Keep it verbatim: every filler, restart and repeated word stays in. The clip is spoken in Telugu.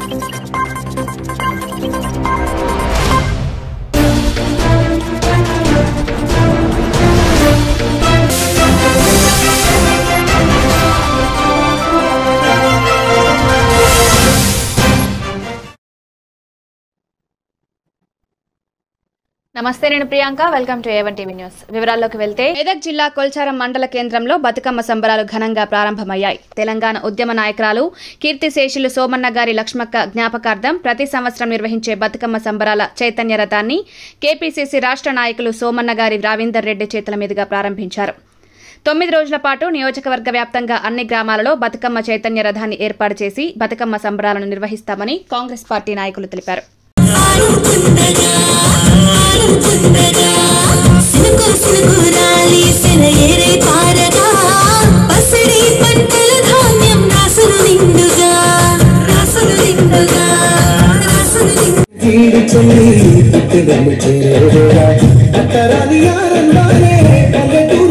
నమస్తే, నేను Priyanka. Welcome to A one TV news. వివరాల్లోకి వెళ్తే, మెదక్ జిల్లా కొల్చారం మండల కేంద్రంలో బతుకమ్మ సంబరాలు ఘనంగా ప్రారంభమయ్యాయి. తెలంగాణ ఉద్యమ నాయకురాలు కీర్తిశేషులు సోమన్న గారి లక్ష్మక్క జ్ఞాపకార్థం ప్రతి సంవత్సరం నిర్వహించే బతుకమ్మ సంబరాల చైతన్య రథాన్ని కేపీసీసీ రాష్ట్ర నాయకులు సోమన్న గారి రావీందర్ రెడ్డి చేతుల మీదుగా ప్రారంభించారు. తొమ్మిది రోజుల పాటు నియోజకవర్గ వ్యాప్తంగా అన్ని గ్రామాలలో బతుకమ్మ చైతన్య రథాన్ని ఏర్పాటు చేసి బతుకమ్మ సంబరాలను నిర్వహిస్తామని కాంగ్రెస్ పార్టీ నాయకులు తెలిపారు. చల్లి